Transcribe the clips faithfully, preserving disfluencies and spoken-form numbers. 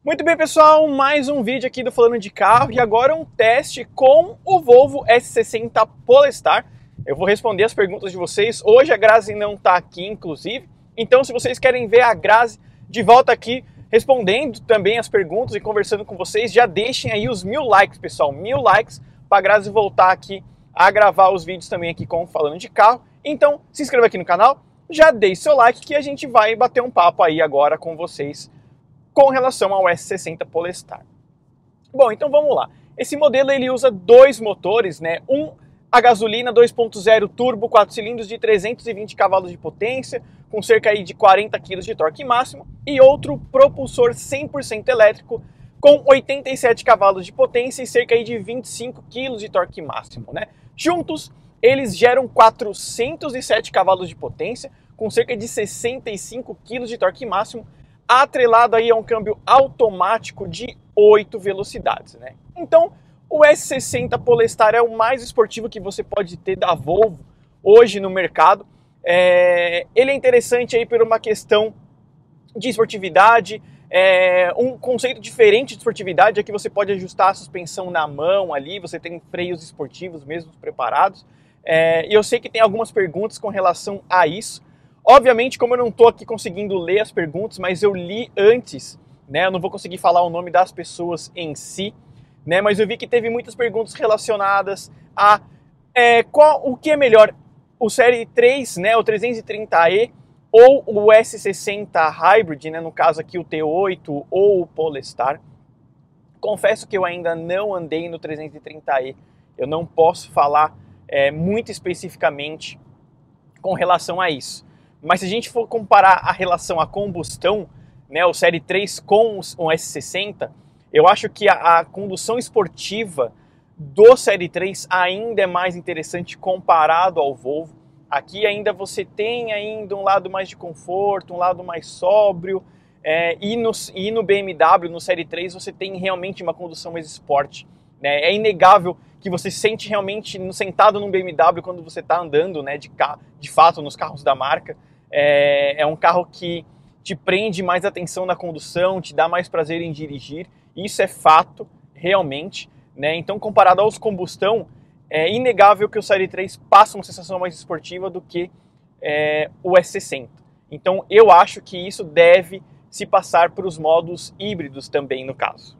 Muito bem, pessoal, mais um vídeo aqui do Falando de Carro e agora um teste com o Volvo S sessenta Polestar. Eu vou responder as perguntas de vocês. Hoje a Grazi não está aqui, inclusive, então se vocês querem ver a Grazi de volta aqui respondendo também as perguntas e conversando com vocês, já deixem aí os mil likes, pessoal, mil likes para a Grazi voltar aqui a gravar os vídeos também aqui com o Falando de Carro. Então se inscreva aqui no canal, já deixe seu like que a gente vai bater um papo aí agora com vocês com relação ao S sessenta Polestar. Bom, então vamos lá. Esse modelo ele usa dois motores, né? Um a gasolina dois ponto zero turbo, quatro cilindros de trezentos e vinte cavalos de potência, com cerca aí de quarenta quilos de torque máximo, e outro propulsor cem por cento elétrico, com oitenta e sete cavalos de potência e cerca aí de vinte e cinco quilos de torque máximo, né? Juntos, eles geram quatrocentos e sete cavalos de potência, com cerca de sessenta e cinco quilos de torque máximo, atrelado aí a um câmbio automático de oito velocidades, né? Então, o S sessenta Polestar é o mais esportivo que você pode ter da Volvo hoje no mercado. É... Ele é interessante aí por uma questão de esportividade, é... um conceito diferente de esportividade é que você pode ajustar a suspensão na mão ali, você tem freios esportivos mesmo preparados. É... E eu sei que tem algumas perguntas com relação a isso. Obviamente, como eu não estou aqui conseguindo ler as perguntas, mas eu li antes, né? Eu não vou conseguir falar o nome das pessoas em si, né? Mas eu vi que teve muitas perguntas relacionadas a é, qual, o que é melhor, o Série três, né? O trezentos e trinta E ou o S sessenta Hybrid, né? No caso aqui o T oito ou o Polestar. Confesso que eu ainda não andei no trezentos e trinta E, eu não posso falar é, muito especificamente com relação a isso. Mas se a gente for comparar a relação à combustão, né, o Série três com o S sessenta, eu acho que a, a condução esportiva do Série três ainda é mais interessante comparado ao Volvo. Aqui ainda você tem ainda um lado mais de conforto, um lado mais sóbrio, é, e, no, e no B M W, no Série três, você tem realmente uma condução mais esporte, né? É inegável que você se sente realmente sentado num B M W quando você está andando, né, de, de fato nos carros da marca. É, é um carro que te prende mais atenção na condução, te dá mais prazer em dirigir, isso é fato, realmente, né? Então, comparado aos combustão, é inegável que o Série três passa uma sensação mais esportiva do que é, o S sessenta. Então, eu acho que isso deve se passar para os modos híbridos também, no caso.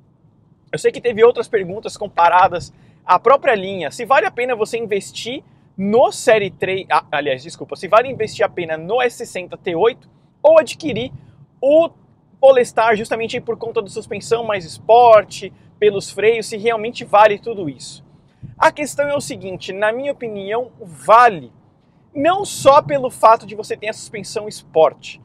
Eu sei que teve outras perguntas comparadas à própria linha, se vale a pena você investir no Série três, ah, aliás, desculpa, se vale investir a pena no S sessenta T oito ou adquirir o Polestar justamente por conta da suspensão mais esporte, pelos freios, se realmente vale tudo isso. A questão é o seguinte, na minha opinião, vale, não só pelo fato de você ter a suspensão esporte,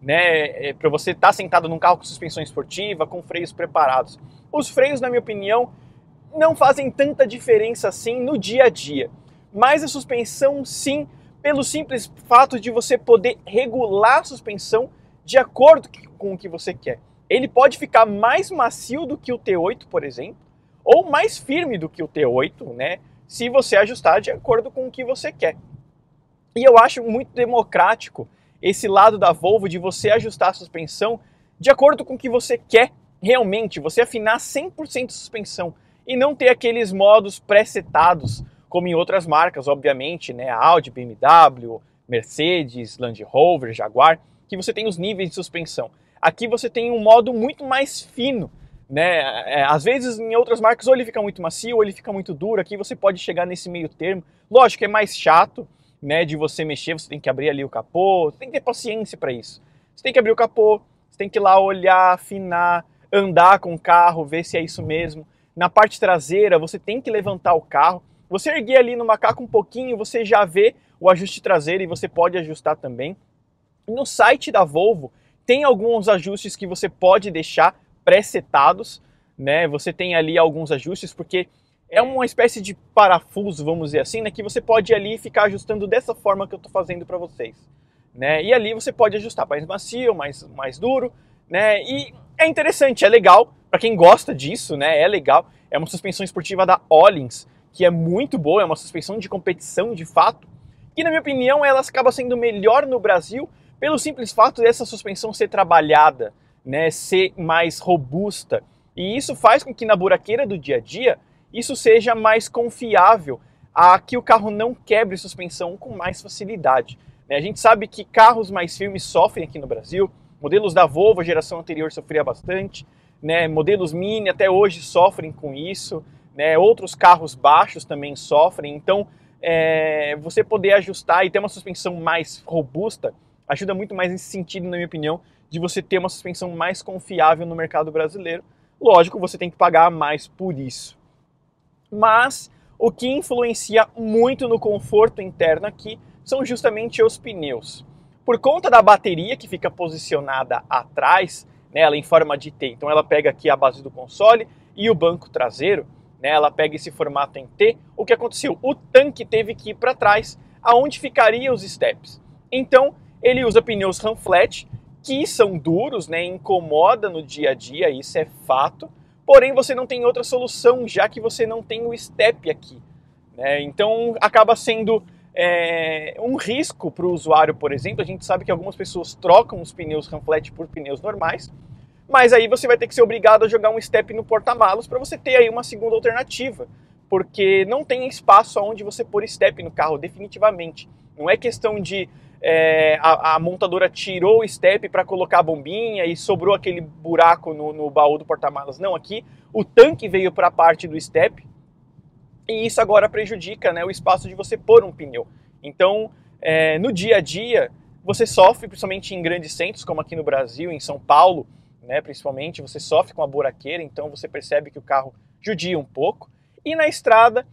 né, para você estar sentado num carro com suspensão esportiva, com freios preparados. Os freios, na minha opinião, não fazem tanta diferença assim no dia a dia. Mas a suspensão sim, pelo simples fato de você poder regular a suspensão de acordo com o que você quer. Ele pode ficar mais macio do que o T oito, por exemplo, ou mais firme do que o T oito, né? Se você ajustar de acordo com o que você quer. E eu acho muito democrático esse lado da Volvo de você ajustar a suspensão de acordo com o que você quer realmente, você afinar cem por cento a suspensão e não ter aqueles modos pré-setados, como em outras marcas, obviamente, né, Audi, B M W, Mercedes, Land Rover, Jaguar, que você tem os níveis de suspensão. Aqui você tem um modo muito mais fino, né? É, às vezes em outras marcas ou ele fica muito macio ou ele fica muito duro, aqui você pode chegar nesse meio termo. Lógico que é mais chato, né, de você mexer, você tem que abrir ali o capô, você tem que ter paciência para isso. Você tem que abrir o capô, você tem que ir lá olhar, afinar, andar com o carro, ver se é isso mesmo. Na parte traseira você tem que levantar o carro. Você erguer ali no macaco um pouquinho, você já vê o ajuste traseiro e você pode ajustar também. No site da Volvo tem alguns ajustes que você pode deixar pré-setados, né? Você tem ali alguns ajustes porque é uma espécie de parafuso, vamos dizer assim, né? Que você pode ali ficar ajustando dessa forma que eu estou fazendo para vocês, né? E ali você pode ajustar mais macio, mais, mais duro, né? E é interessante, é legal para quem gosta disso, né? É legal. É uma suspensão esportiva da Öhlins, que é muito boa, é uma suspensão de competição de fato, que na minha opinião ela acaba sendo melhor no Brasil pelo simples fato dessa suspensão ser trabalhada, né, ser mais robusta. E isso faz com que na buraqueira do dia a dia isso seja mais confiável, a que o carro não quebre suspensão com mais facilidade. A gente sabe que carros mais firmes sofrem aqui no Brasil, modelos da Volvo, a geração anterior, sofria bastante, né? Modelos Mini até hoje sofrem com isso, né? Outros carros baixos também sofrem, então é, você poder ajustar e ter uma suspensão mais robusta ajuda muito mais nesse sentido, na minha opinião, de você ter uma suspensão mais confiável no mercado brasileiro. Lógico, você tem que pagar mais por isso. Mas o que influencia muito no conforto interno aqui são justamente os pneus. Por conta da bateria que fica posicionada atrás, né, ela em forma de T, então ela pega aqui a base do console e o banco traseiro, né, ela pega esse formato em T. O que aconteceu? O tanque teve que ir para trás, aonde ficariam os steps. Então ele usa pneus Ram Flat, que são duros, né, incomoda no dia a dia, isso é fato. Porém, você não tem outra solução, já que você não tem o step aqui, né? Então acaba sendo é, um risco para o usuário, por exemplo. A gente sabe que algumas pessoas trocam os pneus Ram Flat por pneus normais, mas aí você vai ter que ser obrigado a jogar um step no porta-malas para você ter aí uma segunda alternativa, porque não tem espaço onde você pôr step no carro, definitivamente. Não é questão de é, a, a montadora tirou o step para colocar a bombinha e sobrou aquele buraco no, no baú do porta-malas. Não, aqui o tanque veio para a parte do step e isso agora prejudica, né, o espaço de você pôr um pneu. Então, é, no dia a dia, você sofre, principalmente em grandes centros, como aqui no Brasil, em São Paulo, né, principalmente, você sofre com a buraqueira, então você percebe que o carro judia um pouco. E na estrada,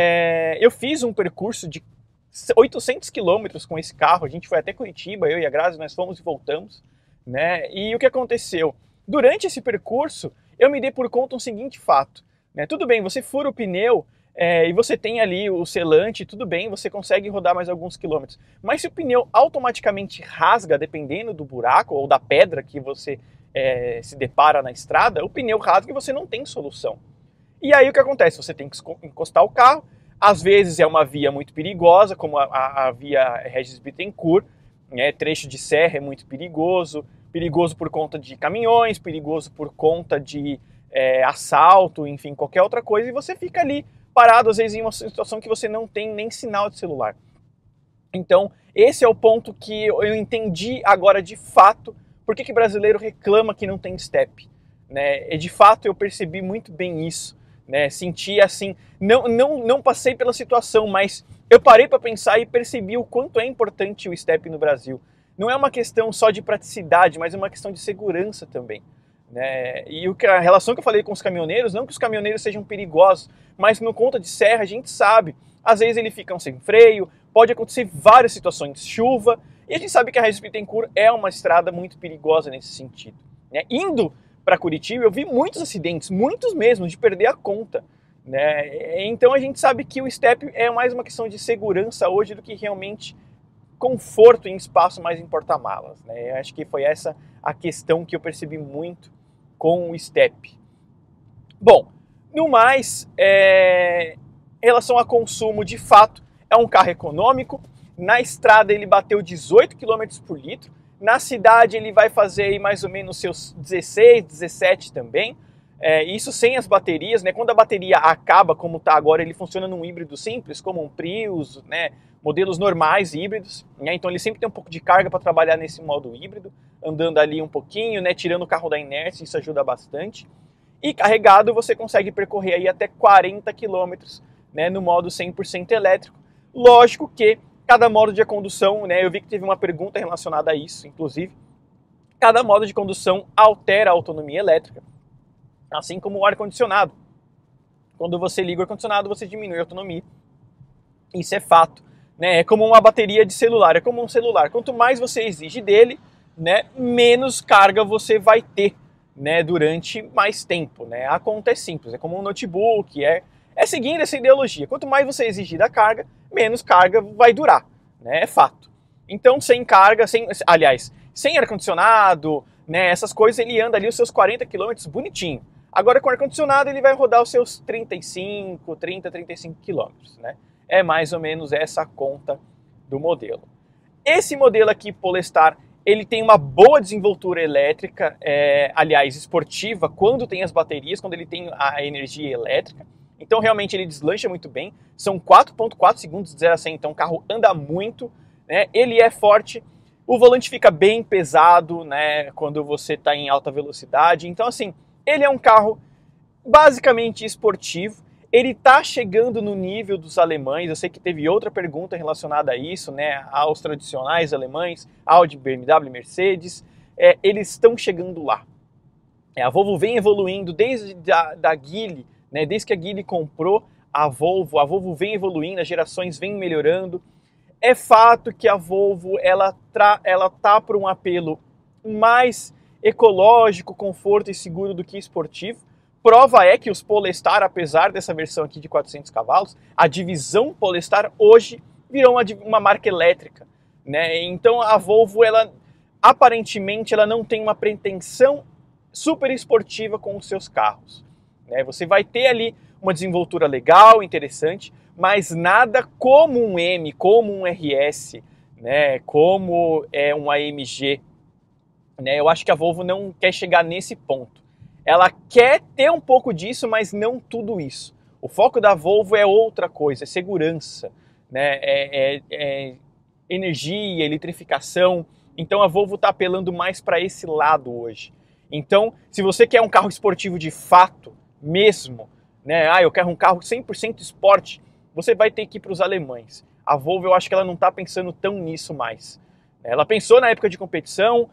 é, eu fiz um percurso de oitocentos quilômetros com esse carro, a gente foi até Curitiba, eu e a Grazi, nós fomos e voltamos, né? E o que aconteceu? Durante esse percurso, eu me dei por conta um seguinte fato, né? Tudo bem, você fura o pneu é, e você tem ali o selante, tudo bem, você consegue rodar mais alguns quilômetros, mas se o pneu automaticamente rasga, dependendo do buraco ou da pedra que você é, se depara na estrada, o pneu rasga e você não tem solução. E aí o que acontece? Você tem que encostar o carro. Às vezes é uma via muito perigosa, como a, a, a via Regis Bittencourt, né? Trecho de serra é muito perigoso, perigoso por conta de caminhões, perigoso por conta de é, assalto, enfim, qualquer outra coisa, e você fica ali parado, às vezes, em uma situação que você não tem nem sinal de celular. Então, esse é o ponto que eu entendi agora de fato, por que que brasileiro reclama que não tem step, né? E de fato eu percebi muito bem isso. Né, senti assim, não, não, não passei pela situação, mas eu parei para pensar e percebi o quanto é importante o step no Brasil. Não é uma questão só de praticidade, mas é uma questão de segurança também. Né? E o que, a relação que eu falei com os caminhoneiros, não que os caminhoneiros sejam perigosos, mas no conta de serra a gente sabe, às vezes eles ficam sem freio, pode acontecer várias situações, chuva, e a gente sabe que a Regis Bittencourt é uma estrada muito perigosa nesse sentido. Né? Indo para Curitiba, eu vi muitos acidentes, muitos mesmo, de perder a conta, né? Então a gente sabe que o step é mais uma questão de segurança hoje do que realmente conforto em espaço mais em porta-malas, né? Eu acho que foi essa a questão que eu percebi muito com o step. Bom, no mais, é... em relação a consumo, de fato, é um carro econômico. Na estrada ele bateu dezoito quilômetros por litro. Na cidade ele vai fazer aí mais ou menos seus dezesseis, dezessete também. É, isso sem as baterias, né? Quando a bateria acaba, como está agora, ele funciona num híbrido simples, como um Prius, né? Modelos normais híbridos, né? Então ele sempre tem um pouco de carga para trabalhar nesse modo híbrido, andando ali um pouquinho, né? Tirando o carro da inércia, isso ajuda bastante. E carregado você consegue percorrer aí até quarenta quilômetros, né? No modo cem por cento elétrico. Lógico que cada modo de condução, né, eu vi que teve uma pergunta relacionada a isso, inclusive, cada modo de condução altera a autonomia elétrica, assim como o ar-condicionado. Quando você liga o ar-condicionado, você diminui a autonomia. Isso é fato. Né? É como uma bateria de celular, é como um celular. Quanto mais você exige dele, né, menos carga você vai ter, né, durante mais tempo. Né? A conta é simples, é como um notebook, é... É seguindo essa ideologia. Quanto mais você exigir da carga, menos carga vai durar, né? É fato. Então, sem carga, sem, aliás, sem ar-condicionado, né? Essas coisas, ele anda ali os seus quarenta quilômetros bonitinho. Agora, com ar-condicionado, ele vai rodar os seus trinta e cinco, trinta, trinta e cinco quilômetros, né? É mais ou menos essa a conta do modelo. Esse modelo aqui, Polestar, ele tem uma boa desenvoltura elétrica, é, aliás, esportiva, quando tem as baterias, quando ele tem a energia elétrica. Então, realmente, ele deslancha muito bem. São quatro ponto quatro segundos de zero a cem, então o carro anda muito, né? Ele é forte, o volante fica bem pesado, né, quando você está em alta velocidade. Então, assim, ele é um carro basicamente esportivo. Ele está chegando no nível dos alemães. Eu sei que teve outra pergunta relacionada a isso, né, aos tradicionais alemães, Audi, B M W, Mercedes. É, eles estão chegando lá. É, a Volvo vem evoluindo desde a da Geely, né, desde que a Geely comprou a Volvo. A Volvo vem evoluindo, as gerações vêm melhorando. É fato que a Volvo ela tra ela tá por um apelo mais ecológico, conforto e seguro do que esportivo. Prova é que os Polestar, apesar dessa versão aqui de quatrocentos cavalos, a divisão Polestar hoje virou uma, uma marca elétrica, né? Então a Volvo, ela aparentemente ela não tem uma pretensão super esportiva com os seus carros, né? Você vai ter ali uma desenvoltura legal, interessante, mas nada como um M, como um R S, né? Como é um A M G, né? Eu acho que a Volvo não quer chegar nesse ponto. Ela quer ter um pouco disso, mas não tudo isso. O foco da Volvo é outra coisa, é segurança, né? é, é, é energia, eletrificação. Então a Volvo está apelando mais para esse lado hoje. Então, se você quer um carro esportivo de fato, mesmo, né? Ah, eu quero um carro cem por cento esporte, você vai ter que ir para os alemães. A Volvo, eu acho que ela não está pensando tão nisso mais. Ela pensou na época de competição,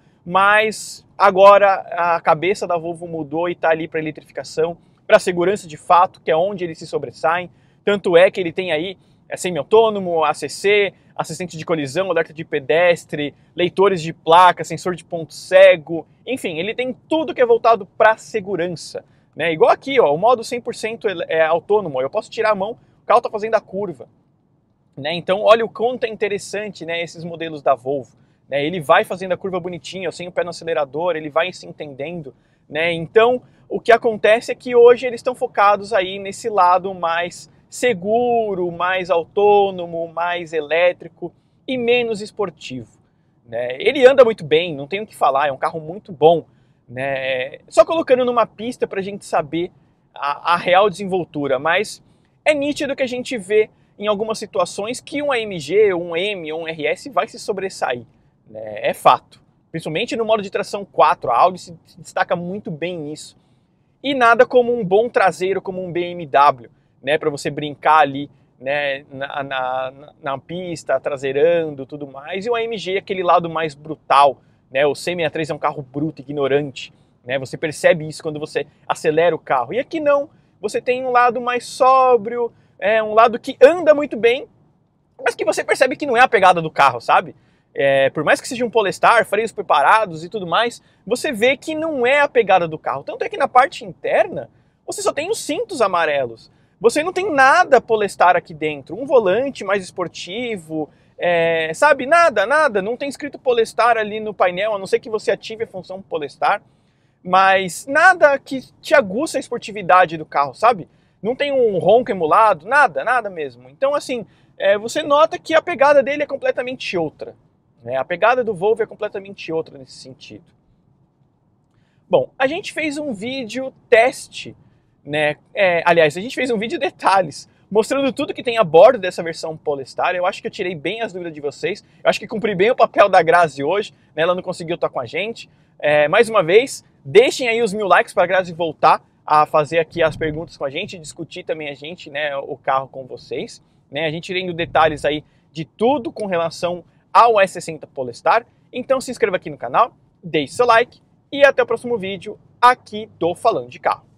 mas agora a cabeça da Volvo mudou e está ali para eletrificação, para segurança de fato, que é onde eles se sobressaem. Tanto é que ele tem aí é semi-autônomo, A C C, assistente de colisão, alerta de pedestre, leitores de placa, sensor de ponto cego, enfim, ele tem tudo que é voltado para segurança, né? Igual aqui, ó, o modo cem por cento é autônomo, eu posso tirar a mão, o carro está fazendo a curva, né? Então olha o quanto é interessante, né, esses modelos da Volvo. Ele vai fazendo a curva bonitinha, sem o pé no acelerador, ele vai se entendendo, né? Então, o que acontece é que hoje eles estão focados aí nesse lado mais seguro, mais autônomo, mais elétrico e menos esportivo, né? Ele anda muito bem, não tenho o que falar, é um carro muito bom, né? Só colocando numa pista para a gente saber a, a real desenvoltura, mas é nítido que a gente vê em algumas situações que um A M G, um M ou um R S vai se sobressair. É fato, principalmente no modo de tração quatro, a Audi se destaca muito bem nisso. E nada como um bom traseiro, como um B M W, né, para você brincar ali, né, na, na, na pista, traseirando, tudo mais. E o A M G é aquele lado mais brutal, né, o C sessenta e três é um carro bruto, ignorante, né, você percebe isso quando você acelera o carro. E aqui não, você tem um lado mais sóbrio, é um lado que anda muito bem, mas que você percebe que não é a pegada do carro, sabe? É, por mais que seja um Polestar, freios preparados e tudo mais, você vê que não é a pegada do carro. Tanto é que na parte interna, você só tem os cintos amarelos. Você não tem nada Polestar aqui dentro. Um volante mais esportivo, é, sabe? Nada, nada. Não tem escrito Polestar ali no painel, a não ser que você ative a função Polestar. Mas nada que te aguça a esportividade do carro, sabe? Não tem um ronco emulado, nada, nada mesmo. Então, assim, é, você nota que a pegada dele é completamente outra. A pegada do Volvo é completamente outra nesse sentido. Bom, a gente fez um vídeo teste, né? É, aliás, a gente fez um vídeo detalhes, mostrando tudo que tem a bordo dessa versão Polestar. Eu acho que eu tirei bem as dúvidas de vocês. Eu acho que cumpri bem o papel da Grazi hoje, né? Ela não conseguiu estar com a gente. É, mais uma vez, deixem aí os mil likes para a Grazi voltar a fazer aqui as perguntas com a gente, discutir também a gente, né, o carro com vocês, né? A gente irendo detalhes aí de tudo com relação ao S sessenta Polestar. Então se inscreva aqui no canal, deixe seu like e até o próximo vídeo aqui do Falando de Carro.